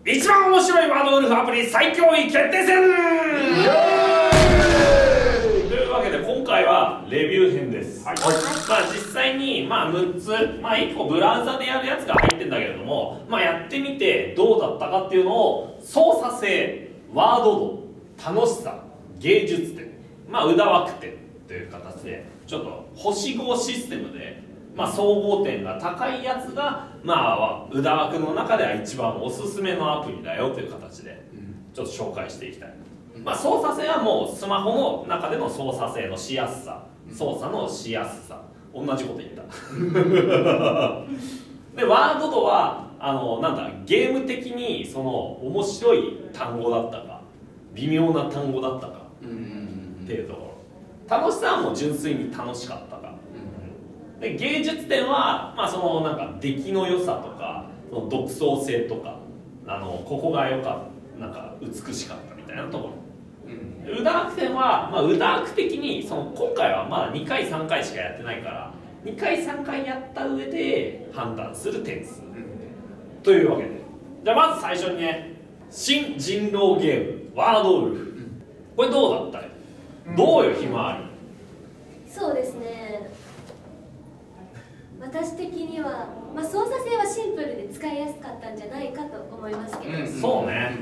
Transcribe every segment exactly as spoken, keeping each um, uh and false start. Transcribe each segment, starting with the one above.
一番面白いワードウルフアプリ最強位決定戦というわけで今回はレビュー編です。はい、まあ実際にまあむっつ、まあいっこブラウザでやるやつが入ってるんだけれども、まあやってみてどうだったかっていうのを操作性、ワード度、楽しさ、芸術点、まあ宇田枠点という形でちょっと星ごシステムで、まあ、総合点が高いやつがまあ宇田枠の中では一番おすすめのアプリだよという形でちょっと紹介していきたい。まあ、操作性はもうスマホの中での操作性のしやすさ、操作のしやすさ、同じこと言ったでワード度はあのなんだゲーム的にその面白い単語だったか微妙な単語だったかっていうところ、楽しさはもう純粋に楽しかったか、で芸術点は、まあ、そのなんか出来の良さとかその独創性とかあのここが良かったなんか美しかったみたいなところ、うん、宇田枠点は、まあ、宇田枠的にその今回はまだにかいさんかいしかやってないからにかいさんかいやった上で判断する点数、うん、というわけでじゃあまず最初にね新人狼ゲームワードウルフ、うん、これどうだったよ、うん、どうよひまわり。 そうですね、私的には、まあ、操作性はシンプルで使いやすかったんじゃないかと思いますけど、うん、 そうね、ああ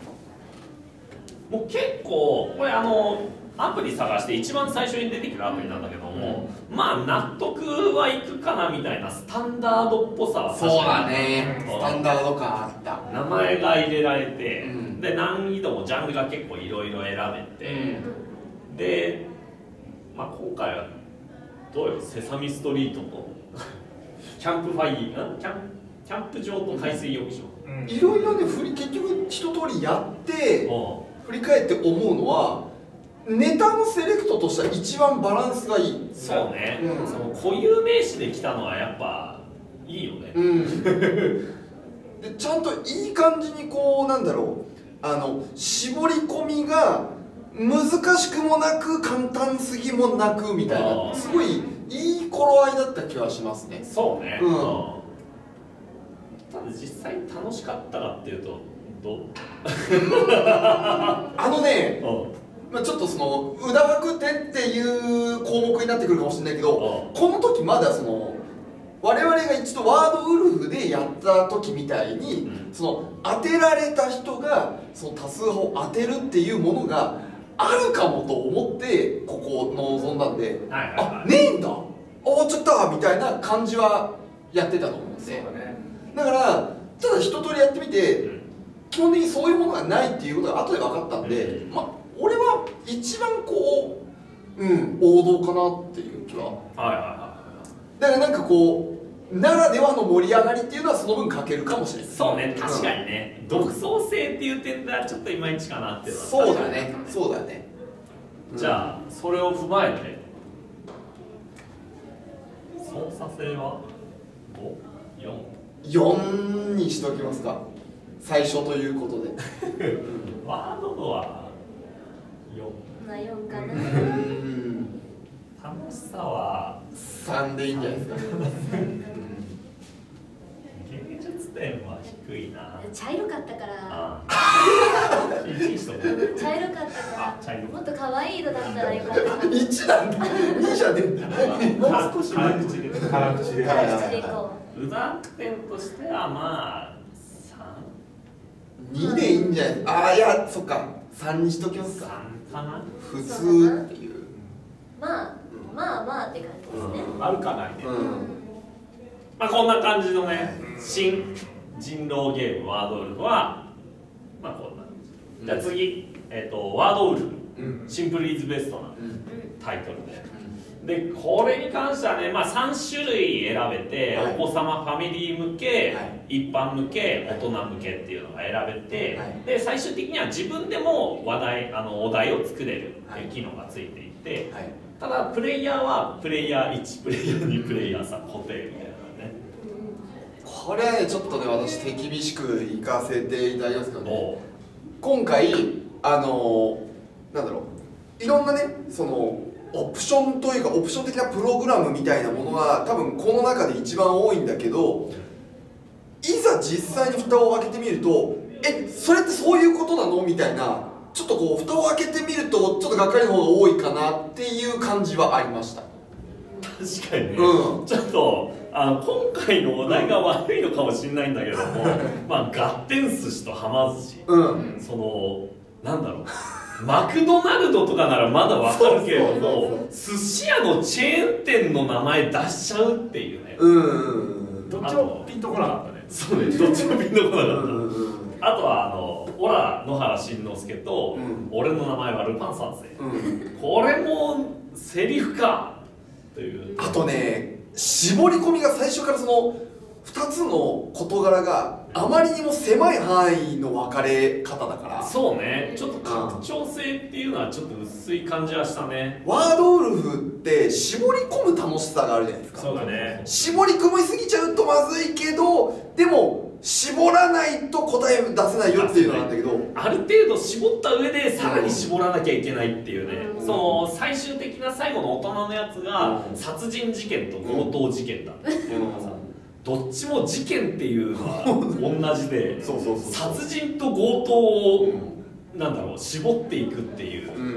もう結構これあのアプリ探して一番最初に出てきたアプリなんだけども、うん、まあ納得はいくかなみたいなスタンダードっぽさは確かにそうだね、スタンダード感あった。 名前が入れられて、うん、で難易度もジャンルが結構いろいろ選べて、うん、で、まあ、今回はどうよセサミストリートとキャンプファイヤーキャンキャンプ場と海水浴場、 いろいろね結局一通りやって振り返って思うのはネタのセレクトとしては一番バランスがいい。 そうね、うん、その固有名詞で来たのはやっぱいいよね、うん、 でちゃんといい感じにこうなんだろうあの絞り込みが難しくもなく簡単すぎもなくみたいなすごいいい頃合いだった気はしますね。 そうね、うん、ただ実際楽しかったかっていうとどうあのね、うん、まあちょっとその宇田枠点っていう項目になってくるかもしれないけど、うん、この時まだその我々が一度ワードウルフでやった時みたいに、うん、その当てられた人がその多数派を当てるっていうものがあるかもと思ってここを望んだんで、はいはいはい、あねえんだ終わっちゃったみたいな感じはやってたと思うんで、だね、だからただ一通りやってみて、うん、基本的にそういうものがないっていうことが後で分かったんで、うん、まあ俺は一番こう、うん、王道かなっていう気は、はいはいはい、だからなんかこうならではの盛り上がりっていうのはその分欠けるかもしれない。 そうね、確かにね、うん、独創性っていう点ではちょっといまいちかなっていうのはそうだね、そうだね。 じゃあそれを踏まえて操作性はご、よんよんにしときますか、最初ということでワード度はよん、 まあよんかな。 楽しさはさんでいいんじゃないですか芸術点は低いな。 茶色かったからああ茶色かったからもっと可愛い色だったらよかった。 いちなんだにじゃねえんだもう少し辛口で辛口でいこう。宇田点としてはまあさんにでいいんじゃないですか。ああいやそっかさんにしときますか。 さんかな普通っていうまあまあまあって感じですね、 うん、あるかないね、うん、まあこんな感じのね新人狼ゲームワードウルフはまあこんな、うん、じゃあ次、えーと、ワードウルフ、うん、シンプルイズベストなタイトルで、うん、でこれに関してはね、まあ、さんしゅるい選べて、はい、お子様ファミリー向け、はい、一般向け、大人向けっていうのが選べて、はい、で最終的には自分でも話題あのお題を作れるっていう機能がついていて、はい、ただプレイヤーはプレイヤーいち、プレイヤーに、プレイヤーさん固定みたいなね。 これはねちょっとね私手厳しくいかせていただきますけどね、今回あのなんだろういろんなねそのオプションというかオプション的なプログラムみたいなものが多分この中で一番多いんだけど、いざ実際に蓋を開けてみるとえそれってそういうことなのみたいな、ちょっとこう蓋を開けてみるとちょっとがっかりの方が多いかなっていう感じはありました。 確かにね、 うん、 ちょっとあの今回のお題が悪いのかもしれないんだけどもまあガッテン寿司とはま寿司、うん、そのなんだろうマクドナルドとかならまだわかるけれども寿司屋のチェーン店の名前出しちゃうっていうね、 うんどっちもピンとこなかったね。 そうね、どっちもピンとこなかったあとはあのオラ野原しんのすけと、うん、俺の名前はルパン三世、うん、これもセリフかという。 あとね絞り込みが最初からそのふたつの事柄があまりにも狭い範囲の分かれ方だから、 そうね、ちょっと拡張性っていうのはちょっと薄い感じはしたね。 ワードウルフって絞り込む楽しさがあるじゃないですか。 そうだね、 絞り込みすぎちゃうとまずいけど、でも絞らないと答え出せないよっていうのなんだけど、 ある程度絞った上でさらに絞らなきゃいけないっていうね、うん、その最終的な最後の大人のやつが殺人事件と強盗事件だったっていうのがさ、どっちも事件っていうのは同じで殺人と強盗をなんだろう絞っていくっていう、うん、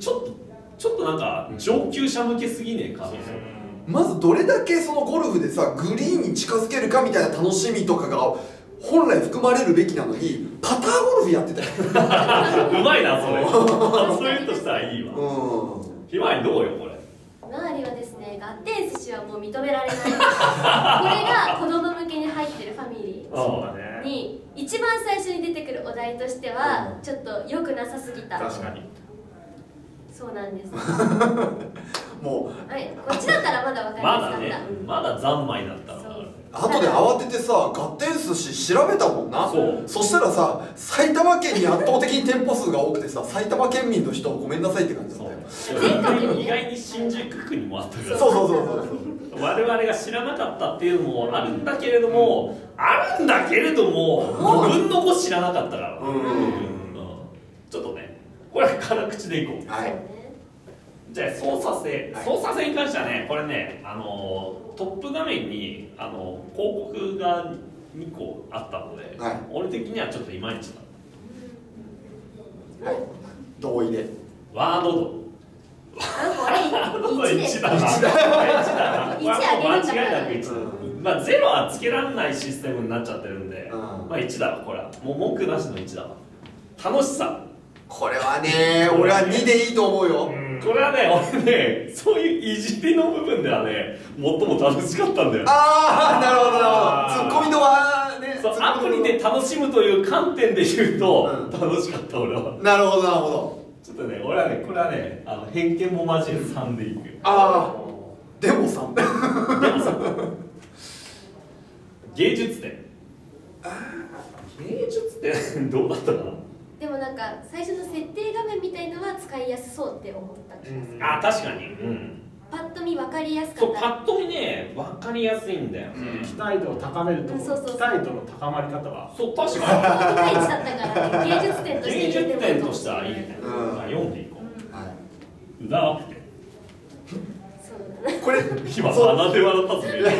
ちょっとちょっとなんか上級者向けすぎねえかみたいな。 まずどれだけそのゴルフでさグリーンに近づけるかみたいな楽しみとかが本来含まれるべきなのにパターゴルフやってたようまいなそれそういうとしたらいいわ。ひまわりどうよこれ。 周りはですね、ガッテン寿司はもう認められないこれが子供向けに入ってるファミリーに一番最初に出てくるお題としてはちょっと良くなさすぎた。 確かにそうなんですもう、はい、こっちだったらまだ分かりやすかった。まだね、 まだ三昧だったの。 後で慌ててさガッテン寿司調べたもんな。そう、そしたらさ埼玉県に圧倒的に店舗数が多くてさ埼玉県民の人ごめんなさいって感じだったよ。 意外に新宿区にもあったから、 そうそうそうそう我々が知らなかったっていうのもあるんだけれども、うん、あるんだけれどもごぶんのご知らなかったから、うんうんうん、ちょっとねこれは辛口でいこう。はい、じゃあ操作性、はい、操作性に関してはねこれねあのトップ画面にあの広告がにこあったので、はい、俺的にはちょっといまいちだ。 はい、同意でワードドあ、これいちだな。いちだな。これは間違いなくいちだ。まあゼロはつけられないシステムになっちゃってるんで、まあいちだわこれは。もう文句なしのいちだわ。楽しさ。 これはね、俺はにでいいと思うよ。 これはね、俺ね、そういういじりの部分ではね、最も楽しかったんだよ。 ああ、なるほどなるほど。ツッコミのはね、 そうアプリで楽しむという観点で言うと、うん、楽しかった俺は。 なるほどなるほど。 ちょっとね、俺はね、これはね、あの偏見も交えてさんでいくよ。 ああ、でもさん。でもさん。 芸術点。芸術点どうだったかな。 でもなんか最初の設定画面みたいのは使いやすそうって思った気がする。 あ、確かに。うん。 パッと見分かりやすかった。 そう、パッと見ね、分かりやすいんだよ。 うん、期待度を高めると、うん、そうそうそう、期待度の高まり方は。 そう、確かに。 いちだったから、ね、芸術点として芸術点としてはいいね。うん、読んでいこう。はい。うだわって。 そうだね。 これ今鼻で笑ったぜ。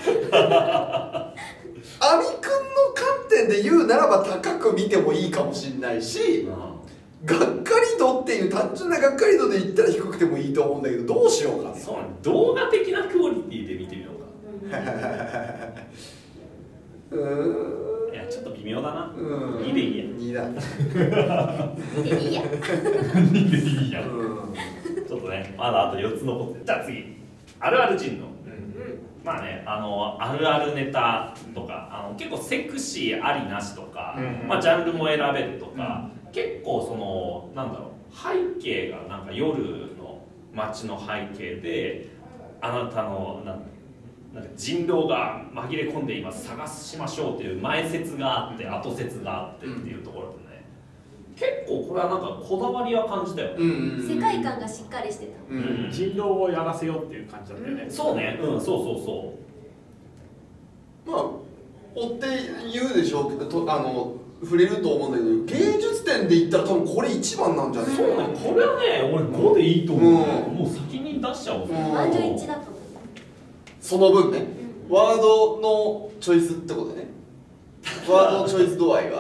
アミくんの観点で言うならば高く見てもいいかもしれないし、うん、がっかり度っていう単純ながっかり度で言ったら低くてもいいと思うんだけど、どうしようかね。 そう、動画的なクオリティで見てみようか。うーん、いやちょっと微妙だな。うん、にでいいや。 にだ。 にでいいや。 にでいいや。ちょっとね、まだあとよっつ残ってる。じゃあ次、あるある人の。まあね、あのあるあるネタとか、あの結構セクシーありなしとか、うん、まあ、ジャンルも選べるとか、うん、結構そのなんだろう、背景がなんか夜の街の背景であなたのなんなんか人狼が紛れ込んでいます探しましょうっていう前説があって後説があってっていうところでね、結構これはなんかこだわりは感じたよね。 世界観がしっかりしてた。 うん、人狼をやらせようっていう感じだったよね。 そうね、うん、そうそうそう。 まあ追って言うでしょうけど、あの触れると思うんだけど、芸術点で言ったら多分これ一番なんじゃない。 そうね、これはね、俺ごでいいと思う。うん、もう先に出しちゃおう。 満場一致だと思う。 その分ね、ワードのチョイスってことね。ワードのチョイス度合いは。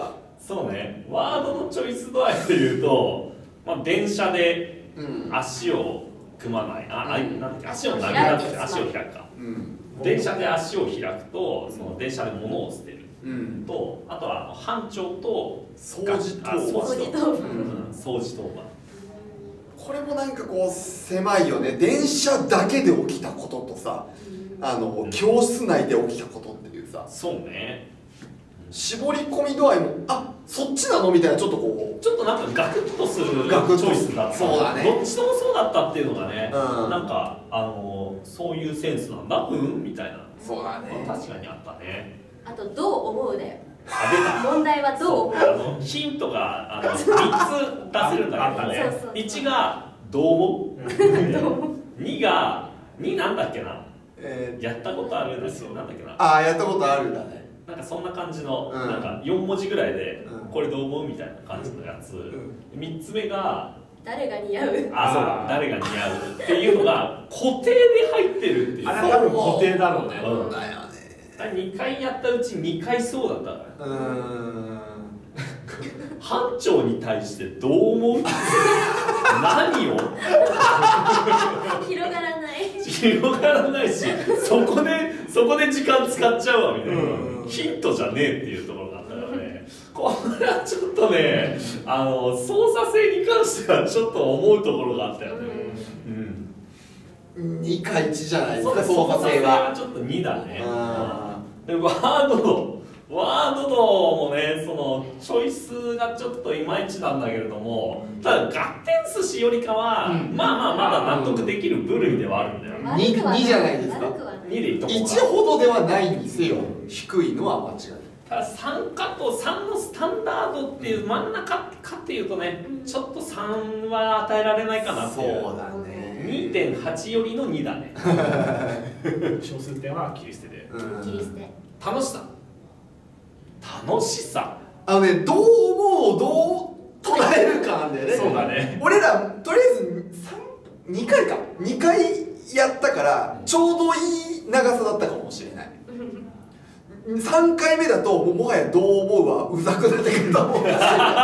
そうね、ワードのチョイス度合いでいうと、まあ、電車で足を組まない、うん、あ、あ、なんだっけ、足を投げ出して足を開くか、うん、電車で足を開くと、その電車で物を捨てる、うん、と、あとは班長と掃除当番、 掃除当番、掃除当番。 これもなんかこう狭いよね。電車だけで起きたこととさ、あの教室内で起きたことっていうさ、 そうね、 絞り込み度合いも、あ、そっちなのみたいな、ちょっとこうちょっとなんかガクッとするチョイスだった。 そうだね、 どっちともそうだったっていうのがね、うん、なんかあのそういうセンスなんだ、うんみたいな。 そうだね、 確かにあったね。 あとどう思うだよ。 あ、出た。 問題はどう思う。 あのヒントがあのみっつ出せるんだけどね、いちがどう思う、にがになんだっけな、えー、やったことあるんですよ、なんだっけな、 ああ、やったことあるんだね。 なんかそんな感じの、うん、なんかよんもじぐらいで、うん、これどう思うみたいな感じのやつ、うん、みっつめが誰が似合う、 あ、そうだ、誰が似合うっていうのが固定で入ってるっていう。 あれ多分固定だろうね。 うん、だよね。 にかいやったうちにかいそうだったから。うーん班長に対してどう思う何を広がらない広がらないし、そこでそこで時間使っちゃうわみたいな、ヒントじゃねえっていうところがあったからね、これはちょっとね、あの操作性に関してはちょっと思うところがあったよね。 うん、にかいちじゃないですか、 操作性はちょっとにだね。でワードのワードのもね、そのチョイスがちょっといまいちなんだけれども、ただガッテン寿司よりかは、うん、まあまあまだ納得できる部類ではあるんだよ。 に, にじゃないですか。 にでいいとこいちほどではないにせよ、低いのは間違いない。 たださんかとさんのスタンダードっていう真ん中かっていうとね、ちょっとさんは与えられないかなっていう。 そうだね、 にてんはち よりのにだね小数点は切り捨てで、 切り捨て。 楽しさ楽しさあのね、どう思うどう捉えるかなんだよね。 そうだね、 俺らとりあえずにかいかにかいやったからちょうどいい長さだったかもしれない。さんかいめだともうもはやどう思うはうざくなってくると思う。 どう思う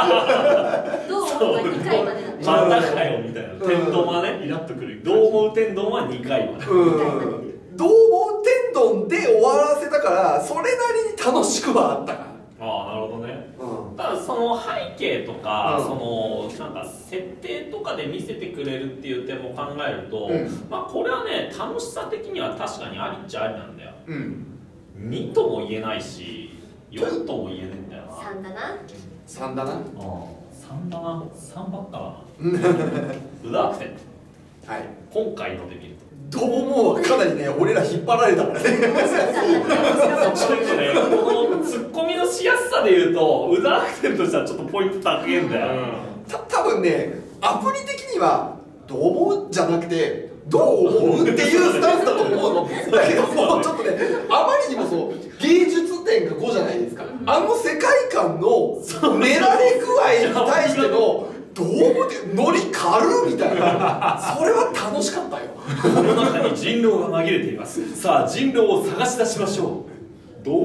はにかいまでだった。 またかよみたいな、天丼はね、イラッとくる。どう思う天丼はにかいまで。 どう思う天丼で終わらせたからそれなりに楽しくはあったから。 ああ、なるほどね。うん、ただその背景とか、うん、そのなんか設定とかで見せてくれるっていう点も考えると、うん、まあこれはね、楽しさ的には確かにありっちゃありなんだよ。うん、にとも言えないしよんとも言えないんだよな。 さんだな。 さんだな。 ああ、さんだな。さんばっかだな。宇田アクセント。はい。今回ので見ると。 どうもかなりね、俺ら引っ張られたからね。 ちょっとね、このツッコミのしやすさで言うと、宇田アクセントとしてはちょっとポイント高いんだよ。 た多分ね、アプリ的にはどう思うじゃなくて、どう思うっていうスタンスだと思うの。だけどもうちょっとね、あまりにもそう芸術点がごじゃないですか。あの世界観の練られ具合に対してのどう思ってノリ軽みたいな、それは楽しかったよ。 この中に人狼が紛れています。さあ人狼を探し出しましょう。どう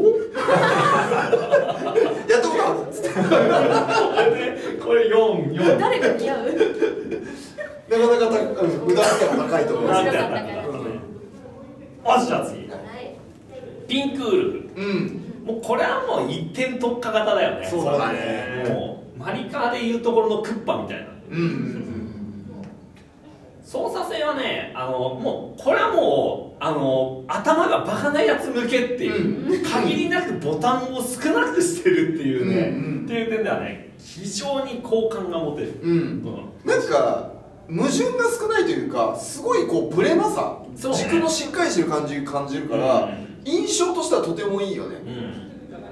やったことあるっつってこれよん、よん誰が似合う。 なかなかた無駄が高いと思います。 面白かったから。 あ、じゃあ次、ピンクウルフ。うん、もうこれはもう一点特化型だよね。 そうだね。 もうマリカーでいうところのクッパみたいな。うん、操作性はね、あのもうこれはもうあの頭がバカなやつ向けっていう、うん、限りなくボタンを少なくしてるっていうね、うんうん、っていう点ではね、非常に好感が持てる。うん、うん、 なんか矛盾が少ないというか、すごいこうブレなさ、ね、軸のしっかりしてる感じ感じるから、うん、印象としてはとてもいいよね。うん、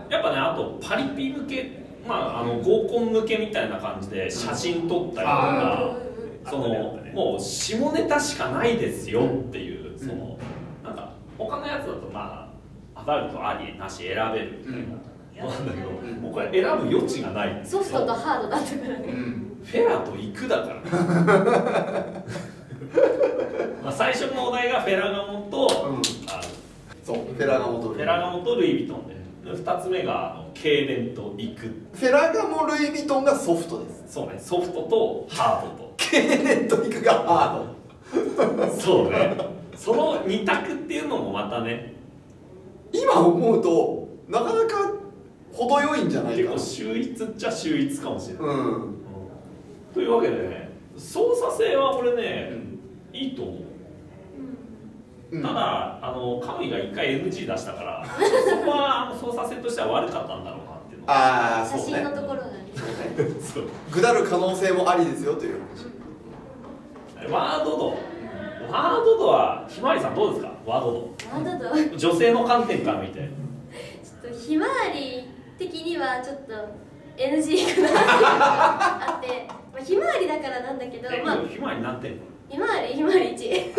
やっぱね、あとパリピ向け、まあ、あの合コン向けみたいな感じで写真撮ったりとか、うん、その、ね、もう下ネタしかないですよっていう、うん、そのなんか他のやつだとまあアダルトありなし選べるみたいな、うん、なんだけど、うん、もうこれ選ぶ余地がない。 ソフトとハードだったからね、うん、 フェラとイクだからまあ最初のお題がフェラガモと、うん、あそうフェラガモとフェラガモとルイ・ヴィトンで、 ふたつめが経年と行く。 フェラガモ・ルイ・ヴィトンがソフトです。 そうね、ソフトとハードと。 経年と行くがハード。そうね、そのに択っていうのもまたね、 今思うとなかなか程よいんじゃないかな。 結構秀逸っちゃ秀逸かもしれない、 うんうん、というわけでね、操作性は俺ね、うん、いいと思う、うん、ただあのカムイがいっかい エヌジー 出したからそこは操作性としては悪かったんだろうなっていうのああ、 写真のところがねそうぐだる可能性もありですよという話。ワード度ワード度はひまわりさんどうですか？ワード度ワード度女性の観点から見てちょっとひまわり的にはちょっと エヌジー かなっていうのがあって、まあ、ひまわりだからなんだけど、まあ、 ひまわり何点？ ひまわりひまわりいち女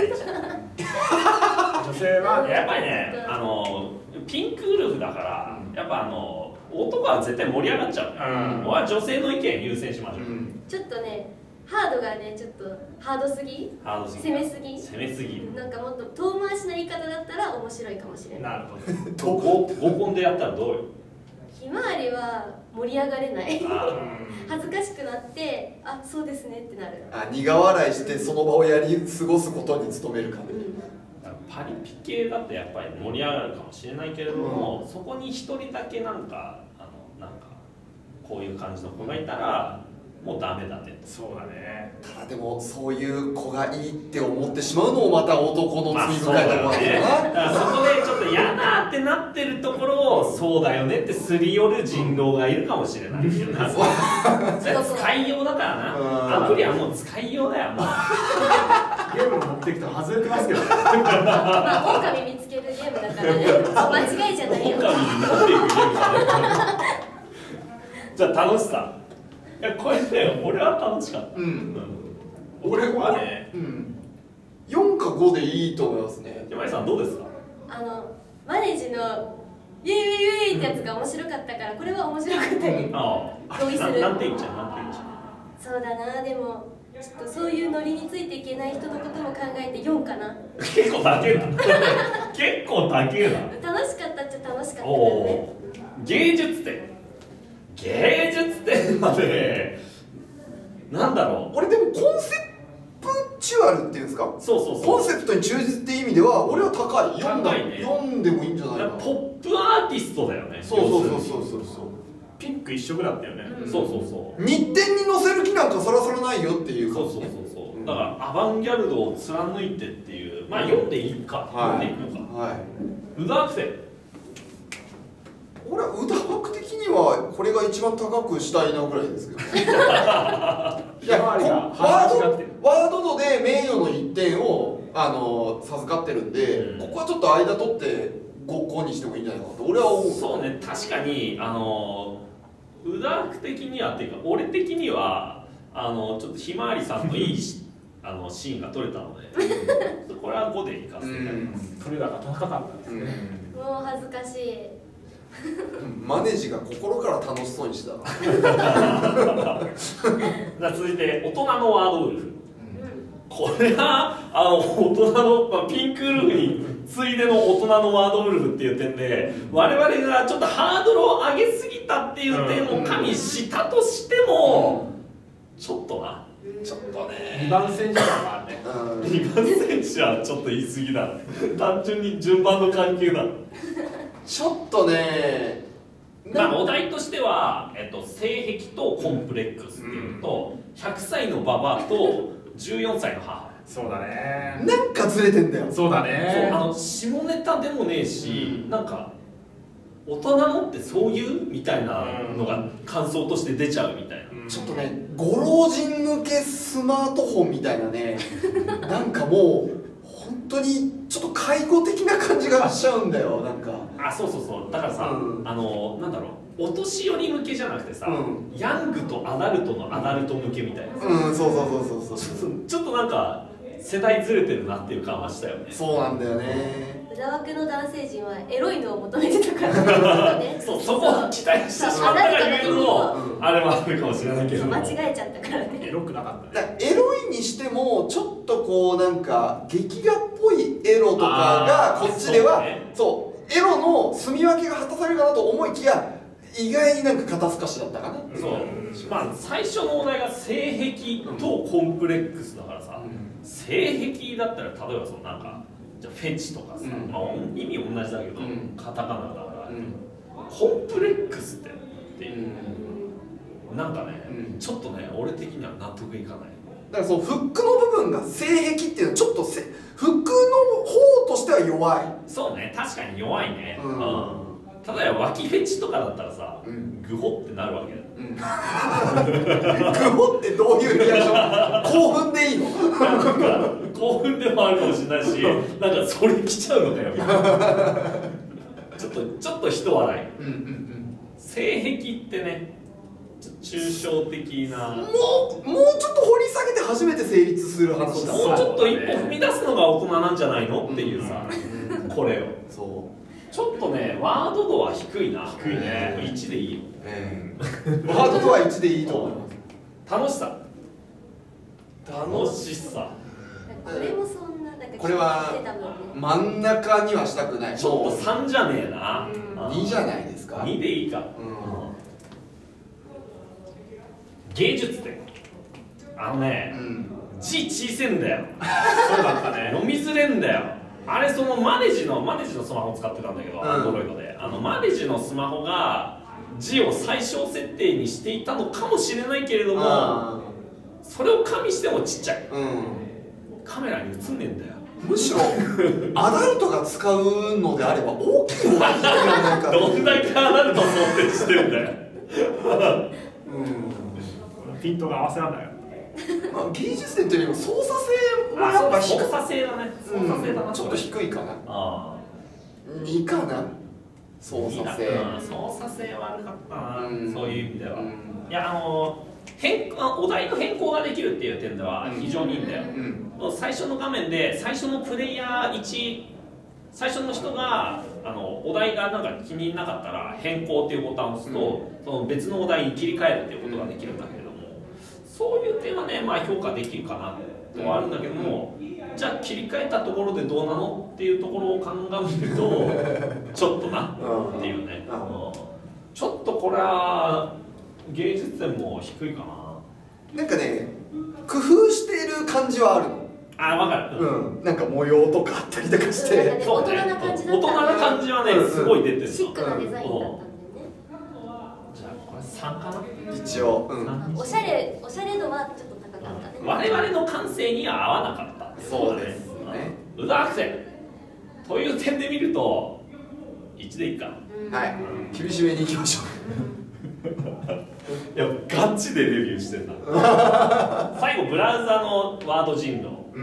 性はやっぱりね、あのピンクウルフだからやっぱあの男は絶対盛り上がっちゃう、うん、俺は女性の意見優先しましょう、うん、 ちょっとねハードがねちょっとハードすぎハードすぎ攻めすぎ攻めすぎなんかもっと遠回しな言い方だったら面白いかもしれない。 なるほど合コンでやったらどうよ？ ひまわりは盛り上がれない恥ずかしくなってあそうですねってなる。 あ苦笑いしてその場をやり過ごすことに努めるかね、うん、 パリピ系だってやっぱり盛り上がるかもしれないけれども、うん、そこに一人だけなんかあのなんかこういう感じの子がいたらもうダメだね。 そうだね。 ただでもそういう子がいいって思ってしまうのもまた男の罪深いところなんだよな、まあ、 だからそこでちょっと嫌だってなってるところをそうだよねってすり寄る人狼がいるかもしれないけどなそれ使いようだからな。アプリはもう使いようだよもうゲームの目的と外れてますけどねまあ狼見つけるゲームだからね間違いじゃないよ。 狼に持っていくゲームだねじゃあ楽しさいやこれね俺は楽しかった、うんうん、俺はね、うん、 よんかごでいいと思いますね。 山井さんどうですか？ あのマネージのイエイイエイイエイってやつが面白かったからこれは面白かったね、うん、同意する。 なんて言っちゃうなんて言っちゃうそうだな。でもちょっとそういうノリについていけない人のことも考えてよんかな結構高えな結構高えな楽しかったっちゃ楽しかったよね。 芸術点芸術点までなんだろう。 俺でもコンセプチュアルっていうんですか。 そうそうそうコンセプトに忠実っていう意味では俺は高い。読んだ、ね、読んでもいいんじゃないかな。 ポップアーティストだよね。 そうそうそうそうそうそう。 ピンク一色だったよね、 うん、そうそうそう。 日展に載せる気なんかさらさらないよっていう感じ、ね、そうそうそうそう、うん、だからアバンギャルドを貫いてっていうまあ読んでいいか、はい、読んでいいのか、はい、ウダークセ俺はウダーク的にはこれが一番高くしたいなぐらいですけどいやワードワード度で名誉のいってんをあの授かってるんで、うん、ここはちょっと間取ってごこにしてもいいんじゃないかなと俺は思う。 そうね、確かにあのウダーク的にはっていうか俺的にはあのちょっとひまわりさんのいいあのシーンが撮れたのでこれはごでいかせていただきます。 それらが高かったんですね、 うん、もう恥ずかしいマネージが心から楽しそうにしてたじゃあ続いて大人のワードウルフ、うん、これはあの大人の、まあ、ピンクウルフについでの大人のワードウルフっていう点で我々がちょっとハードルを上げすぎたっていう点を加味したとしてもちょっとなちょっとねにばん選手はあるねにばん選手はちょっと言い過ぎだ単純に順番の関係だちょっとねまあお題としては、えっと、性癖とコンプレックスっていうのと、うん、ひゃくさいのババアとじゅうよんさいの母。 そうだねなんかずれてんだよ。 そうだね。 そうあの下ネタでもねえし、うん、なんか大人のってそういうみたいなのが感想として出ちゃうみたいな、 うん、ちょっとねご老人向けスマートフォンみたいなねなんかもう本当にちょっと介護的な感じがしちゃうんだよなんか。 あそうそうそうだからさ、うん、あのなんだろうお年寄り向けじゃなくてさ、うん、ヤングとアダルトのアダルト向けみたいな。 うんそうそうそうそうそうちょっとなんか世代ずれてるなっていう感はしたよね。 そうなんだよね。 裏枠の男性陣はエロいのを求めてたからねそうそこを期待してしまったがゆえのあれもあるかもしれないけど間違えちゃったからね。 エロくなかったね。 エロいにしてもちょっとこうなんか劇画っぽいエロとかがこっちではそうエロの住み分けが果たされるかなと思いきや意外になんか肩透かしだったかな。 そう、まあ最初のお題が性癖とコンプレックスだからさ、うん、性癖だったら例えばそのなんかじゃフェチとかさ、うん、まあ、意味同じだけど、うん、カタカナだから、うん、コンプレックスってっていう、うん、なんかね、うん、ちょっとね俺的には納得いかない。 だからそのフックの部分が性癖っていうのはちょっとせフックの方としては弱い。 そうね、確かに弱いね、うん、うん、ただや脇フェチとかだったらさ、うん、グホってなるわけだよ、うん、グホってどういうリアクション興奮でいいのなんか興奮でもあるかもしれないし、なんかそれ来ちゃうのかよちょっとちょっと一笑い、うんうんうん、性癖ってね抽象的な、 もうもうちょっと掘り下げて初めて成立する話だ。 もうちょっと一歩踏み出すのが大人なんじゃないのっていうさ、うん、これをそうちょっとねワード度は低いな。 低いね。 いちでいいよ、 えー、ワード度はいちでいいと思います。 楽しさ楽しさこれもそんななんかこれは真ん中にはしたくない。 ちょっとさんじゃねえな、 うん、にじゃないですか。 にでいいか、うん、芸術点あのね、うん、字小せんだよそうだったね。 読みづれんだよあれ。そのマネジのマネジのスマホを使ってたんだけど、アンドロイドであのマネジのスマホが字を最小設定にしていたのかもしれないけれども、それを加味してもちっちゃい、うん、カメラに映んねえんだよ。 むしろアダルトが使うのであれば大きい方がいいんじゃないかどんだけアダルト想定してんだようん、ピントが合わせらんないよ。 まあ、芸術点というよりも操作性はやっぱ操作性だね。操作性だな、 うん、ちょっと低いかな。あにかな。操作性、 うん、操作性悪かったな、うん、そういう意味では、うん、いやあの変お題の変更ができるっていう点では非常にいいんだよ、うん、最初の画面で最初のプレイヤーいち最初の人があのお題がなんか気に入らなかったら変更っていうボタンを押すと、うん、その別のお題に切り替えるっていうことができるんだけれども、そういう点はね、まあ、評価できるかなとはあるんだけども、じゃあ切り替えたところでどうなのっていうところを鑑みるとちょっとなっていうね、うん、ちょっとこれは芸術点も低いかな。 なんかね工夫している感じはあるの。 あ、分かる、 うん、なんか模様とかあったりとかして、 ね、大人な感じだった。 大人な感じはね、すごい出てる。 シックなデザインだったんでね、うん、 じゃあこれさんかな一応、 うん、おしゃれおしゃれ度はちょっと高かったね。 我々の感性には合わなかった。 そうですね。 宇田アクセルという点で見るといちでいいか、 うん、はい、厳しめにいきましょういやガチでレビューしてんだ最後ブラウザのワード人狼、うん、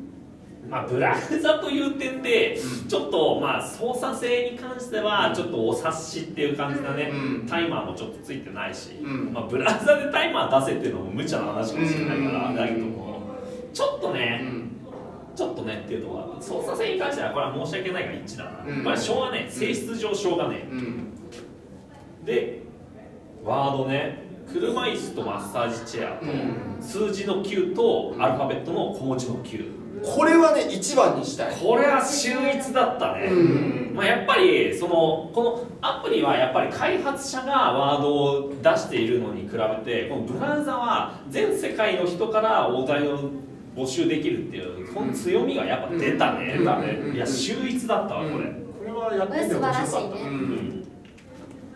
まあブラウザという点でちょっとまあ操作性に関してはちょっとお察しっていう感じだね、うん、タイマーもちょっとついてないし、うん、まあブラウザでタイマー出せっていうのも無茶な話かもしれないからだけどもちょっとね、うん、ちょっとねっていうところは操作性に関してはこれは申し訳ないが一致だな、うん、これはしょうがねえ、性質上しょうがねえ、うん、でワードね、車椅子とマッサージチェアと、うん、数字のきゅうとアルファベットの小文字のきゅう、 これはね一番にしたい。 これは秀逸だったね、うん、まあ、やっぱりそのこのアプリはやっぱり開発者がワードを出しているのに比べてこのブラウザは全世界の人からお題を募集できるっていうこの強みがやっぱ出たね、うん、出たね、いや秀逸だったわこれ、うん、 これはやってみて面白かった。 素晴らしいね、うん、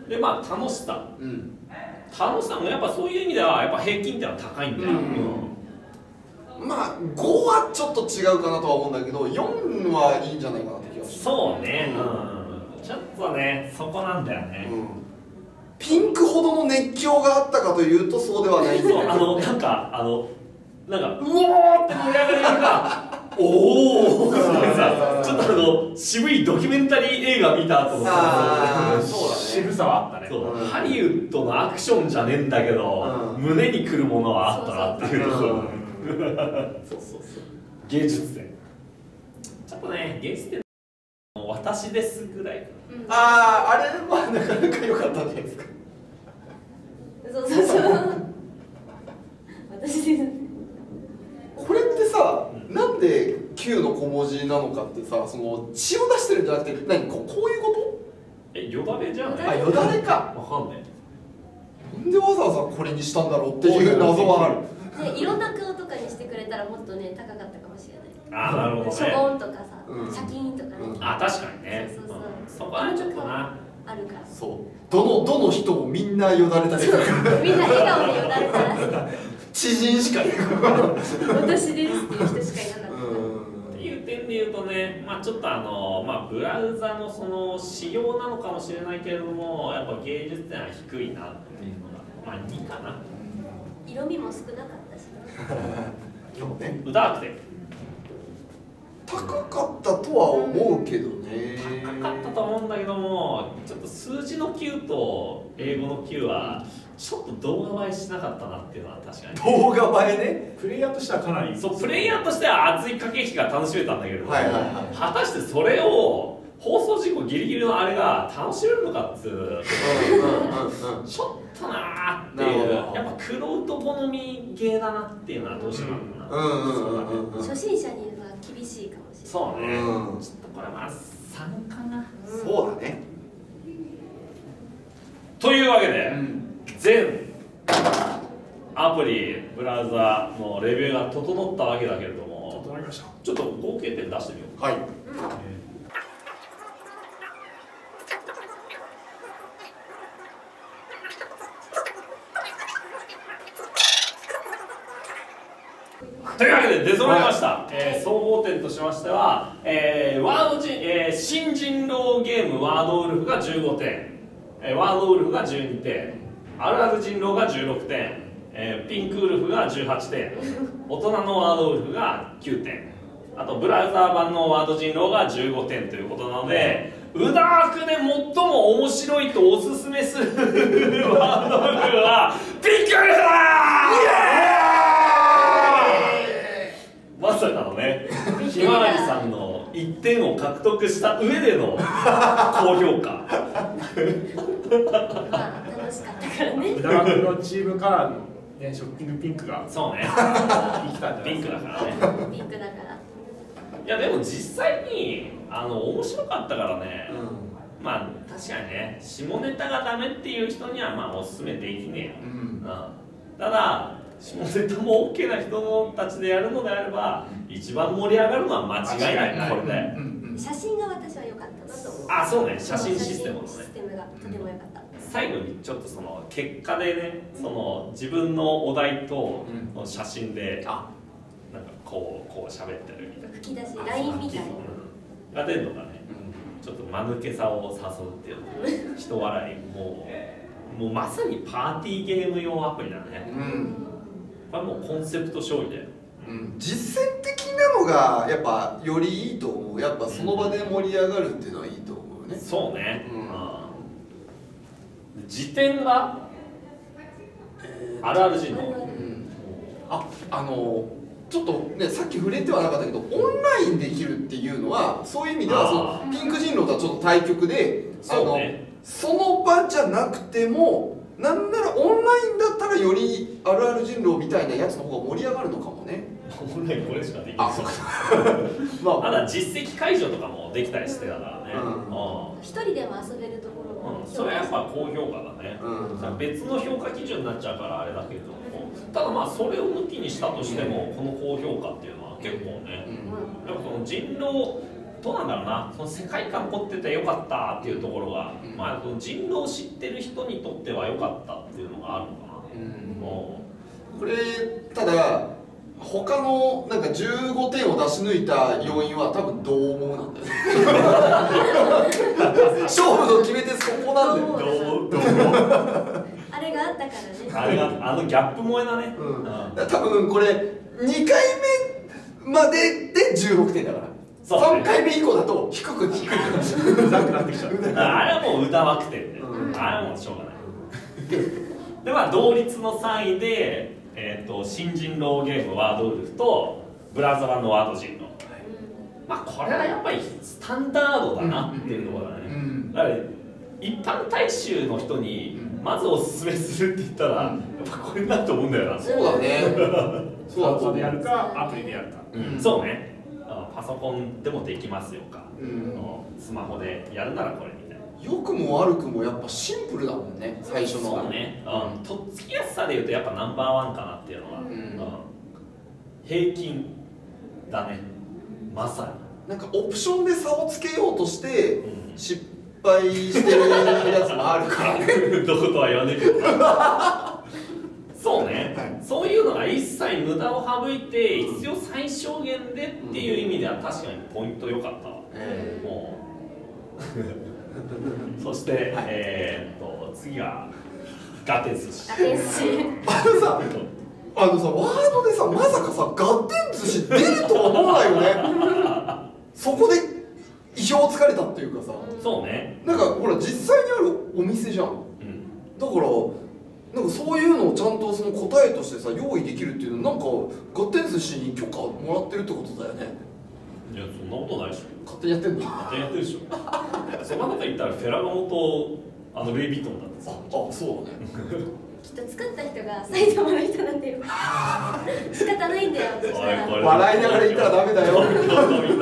でまあ楽しさ、うん、楽しさもやっぱそういう意味ではやっぱ平均点は高いんだよ、うんうん、まあごはちょっと違うかなとは思うんだけどよんはいいんじゃないかなって気がする。 そうね、うん、ちょっとねそこなんだよね、うん、 ピンクほどの熱狂があったかというとそうではないんだよね。 あのなんかあのなんかうおーって盛り上がりがおおちょっとあの渋いドキュメンタリー映画見た後のあそうだね、 渋さはあったね。 そう、うん、ハリウッドのアクションじゃねえんだけど、うん、胸にくるものはあったなっていうところ、そうそうそう芸術点ちょっとね芸術点私ですぐらい、 うん、あああれはなかなか良かったんじゃないですか。 そうそうそう私です。 これってさ、うん、なんできゅうの小文字なのかってさ、その血を出してるんじゃなくて何こう、こういうこと？ え、よだれじゃない？ あ、よだれか。 わかんない。 なんでわざわざこれにしたんだろうっていう謎はある。 ね、いろんな顔とかにしてくれたらもっとね高かったかもしれない。 あ、なるほどね。 シャボンとかさ、 うん、 シャキーンとかね。 うん、あ、確かにね。 そうそうそう。 うん、そこはちょっとな。 あるから。 そう。どのどの人もみんなよだれたり。 みんな笑顔でよだれたらしい。 知人しかいない。 私ですっていう人しかいなかった。 っていう点で言うとね、まあちょっとあのまあブラウザのその仕様なのかもしれないけれども、やっぱ芸術点は低いなっていうのがまあにかな。 色味も少なかったし。 そうね。 うだくて。 高かったとは思うけどね。 高かったと思うんだけども、ちょっと数字のきゅうと英語のきゅうはちょっと動画映えしなかったなっていうのは確かに。 動画映えね。 プレイヤーとしてはかなりそう、プレイヤーとしては熱い駆け引きが楽しめたんだけれども、 はいはいはい、 果たしてそれを放送事故ギリギリのあれが楽しめるのかっつうちょっとなーっていう、やっぱクロウト好みゲーだなっていうのはどうしてもあるな。 初心者には厳しいかもしれない。 そうね、 うん、 ちょっとこれまあさんかな、 うん、そうだね。 というわけで、 うん、 全アプリブラウザのレビューが整ったわけだけれども、 整いました。 ちょっと合計点出してみよう。 はい、 というわけで出揃いました、はい、えー、総合点としましては、えー、ワード人、えー、新人狼ゲームワードウルフがじゅうごてん、えー、ワードウルフがじゅうにてん、あるある人狼がじゅうろくてん、えー、ピンクウルフがじゅうはちてん、大人のワードウルフがきゅうてん、あとブラウザー版のワード人狼がじゅうごてんということなので、うだーくで最も面白いとおすすめするワードウルフはピンクウルフだー！まさかのね、ひまわりさんのいってんを獲得した上での高評価。 まあ楽しかったからね。 宇田川君のチームカラーの、ね、ショッキングピンクがそうね、 生きたんじゃないピンですか。 クだからね。 ピンクだから。 いやでも実際にあの面白かったからね、 うん、 まあ確かにね、下ネタがダメっていう人にはまあおすすめできねえよ、 うん、 うん、ただ下ネタも OK な人たちでやるのであれば一番盛り上がるのは間違いない、これで、うんうん、写真が私は良かったなと思う。 あ、そうね、写真システムのね、 システムがとても良かった。 最後にちょっとその結果でね、その自分のお題との写真で、あ、なんかこうこう喋ってるみたいな吹き出し ライン みたいなが出るのがね、ちょっと間抜けさを誘うっていうの人笑い、もうもうまさにパーティーゲーム用アプリだね、うん、これもうコンセプト勝利だよ、 うん、実践的なのがやっぱよりいいと思う。やっぱその場で盛り上がるっていうのはいいと思うね、うん、 そうね、うん、辞典が、えー、あるある人狼、うん、 あ、あのちょっとね、さっき触れてはなかったけど、オンラインできるっていうのはそういう意味ではそのピンク人狼とはちょっと対極で、あの そ,、ね、その場じゃなくてもなんならオンラインだったらよりあるある人狼みたいなやつの方が盛り上がるのかもね。 オンラインこれしかできない。 あ、そうかまあ、 まだ実績解除とかもできたりしてたからね、 一、うん、人でも遊べるところも、 うん、それはやっぱ高評価だね、うん、別の評価基準になっちゃうからあれだけれども、ただまあそれを抜きにしたとしてもこの高評価っていうのは結構ね、うん、やっぱその人狼どうなんだろうな、その世界観持っててよかったっていうところが、うん、まあその人狼を知ってる人にとってはよかったっていうのがあるのかな、うん、これただ他のなんかじゅうごてんを出し抜いた要因は多分どう思うなんだよね勝負の決め手そこなんだよ。 どう思うどう思うあれがあったからね。 あれがあのギャップ萌えだね、 うん、うん、多分これにかいめまででじゅうろくてんだから、そうね、さんかいめ以降だと低く低くなくなってきちゃうあれはもう歌わくてんで、うん、あれはもうしょうがないでまあ同率のさんいで、えー、と新人狼ゲームワードウルフとブラウザ版のワード人狼、まあこれはやっぱりスタンダードだなっていうところだね、うん、だから一般大衆の人にまずおすすめするって言ったら、やっぱこれだと思うんだよな。 そうだねそうだ、でやるかアプリでやるか、 うん、そうね、うん、 パソコンでもできますよか、うん、スマホでやるならこれみたいな。 良くも悪くもやっぱシンプルだもんね、最初の。 そうね、うん、とっつきやすさでいうとやっぱナンバーワンかなっていうのは、うんうん、平均だね、まさに。なんかオプションで差をつけようとして失敗してるやつもあるからねどことは言わねえけどそうね、はい、そういうのが一切無駄を省いて必要最小限でっていう意味では確かにポイント良かったわ、えー、もうそして、はい、えー、っと次がガテン寿司。 ガテン寿司あのさあのさワードでさまさかさガテン寿司出るとは思わないよねそこで意表をつかれたっていうかさ。 そうね、 なんかほら実際にあるお店じゃん、うん、だからなんかそういうのをちゃんとその答えとしてさ用意できるっていうのなんかガテン寿司に許可もらってるってことだよね。 いやそんなことないでしょ。 勝手にやってんの？ 勝手にやってるでしょその中言ったらフェラガモとあのルイ・ヴィトンだってさ。 ああそうだねきっと作った人が埼玉の人なんだよ仕方ないんだよ。 笑いながら言ったらダメだよすいません、それ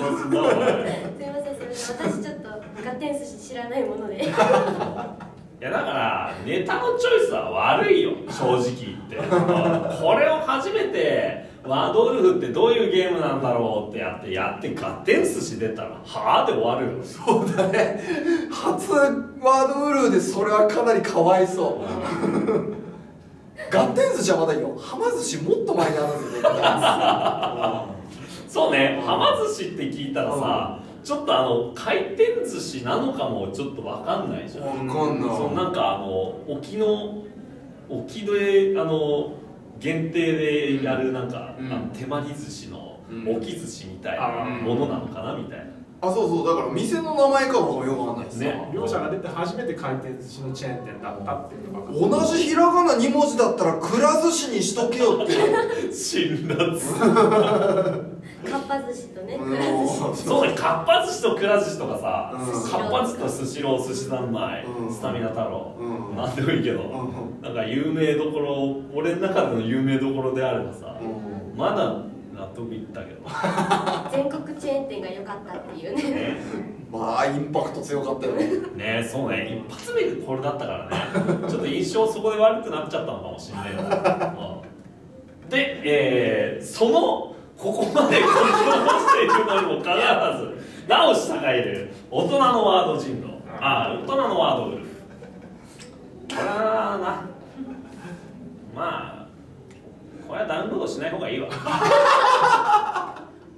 で私ちょっとガテン寿司知らないものでいやだからネタのチョイスは悪いよ正直言ってこれを初めてワードウルフってどういうゲームなんだろうってやってやってガテン寿司出たらはぁで終わるよ。 そうだね、初ワードウルフでそれはかなりかわいそうガテン寿司はまだいいよ、はま寿司もっと前にあるんですよねそうね、はま寿司って聞いたらさ、ちょっとあの回転寿司なのかもちょっと分かんないじゃん。 分かんない。 そうなんかあの沖の沖であの限定でやるなんか、うん、あの手まり寿司の沖寿司みたいなものなのかなみたいな。 あ、そうそう、だから店の名前かもよくわかんないですね。両者が出て初めて回転寿司のチェーン店だったっていうのが。 同じひらがなに文字だったらくら寿司にしとけよって辛辣かっぱ寿司とね、くら寿司。 そうね、かっぱ寿司とくら寿司とかさ、かっぱ寿司とスシロー、寿司三昧、スタミナ太郎、なんでもいいけど、なんか有名どころ、俺の中での有名どころであればさ、まだ納得いったけど全国チェーン店が良かったっていうねまあインパクト強かったよねね。そうね、一発目でこれだったからねちょっと印象そこで悪くなっちゃったのかもしれないよ、うん、で、えー、そのここまでコントロールしているのにもかかわらずなお従える大人のワード人狼、あ、大人のワードウルフ、これはな、まあこれはダウンロードしない方がいいわまあ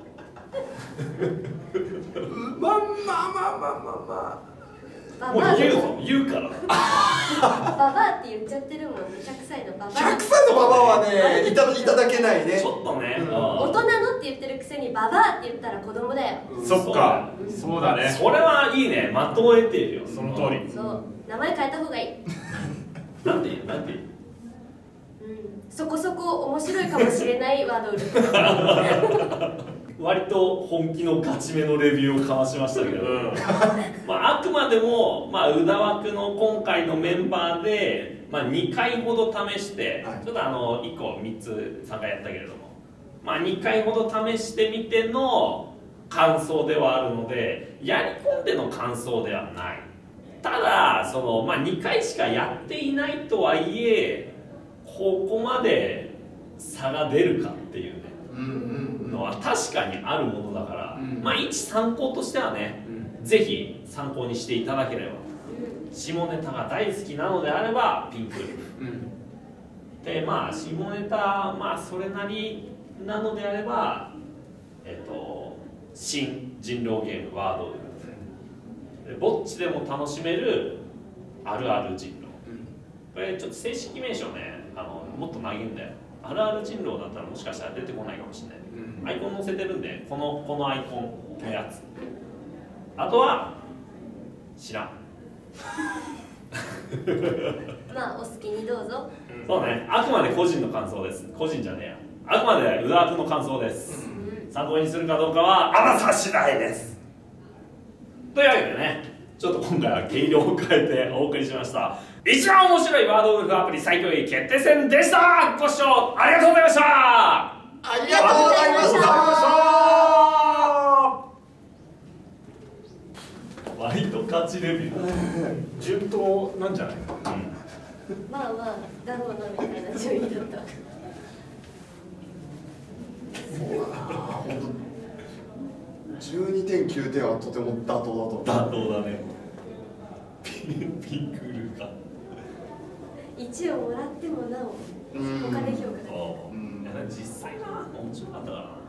まあまあまあまあもう言うぞ、言うからババアって言っちゃってるもんね。ひゃくさいのババア、 ひゃくさいのババアはね、いただけないね。 ちょっとね、 大人のって言ってるくせにババアって言ったら子供だよ。 そっか、そうだね。 それはいいね、的を得ているよ。 その通り。 そう、名前変えた方がいいなんてなんてそこそこ面白いかもしれないワードウルフ割と本気のガチめのレビューを交わしましたけど、うんまあ、あくまでも、まあ、宇田枠の今回のメンバーで、まあ、にかいほど試して、はい、ちょっとあのいっこみっつさんかいやったけれども、まあ、にかいほど試してみての感想ではあるので、やり込んでの感想ではない。ただその、まあ、にかいしかやっていないとはいえここまで差が出るかっていうね、のは確かにあるものだから、うん、まあ一参考としてはね、うん、ぜひ参考にしていただければ、うん、下ネタが大好きなのであればピンクウルフ、うん、でまあ下ネタまあそれなりなのであればえっ、ー、と新人狼ゲームワードウルフ、でぼっちでも楽しめるあるある人狼、うん、これちょっと正式名称ね、あのもっと長いんだよ。あるある人狼だったらもしかしたら出てこないかもしれない、うん、アイコン載せてるんで、このこのアイコンのやつ、あとは知らんまあお好きにどうぞ。 そうね、あくまで個人の感想です。個人じゃねえや、あくまで宇田枠の感想です、うん、参考にするかどうかはあなた次第です。というわけでね、ちょっと今回は毛色を変えてお送りしました。一番面白いワードウルフアプリ最強位決定戦でした。ご視聴ありがとうございました。 ありがとうございました。 割と勝ちレベル順当なんじゃない、うん、 まあまあだろうなみたいな順位だった。 そうだな、本当じゅうにてんきゅうてんはとても妥当だと。 妥当だね。ピンクルがいちをもらってもなお他で評価が、 実際な面白かったからな。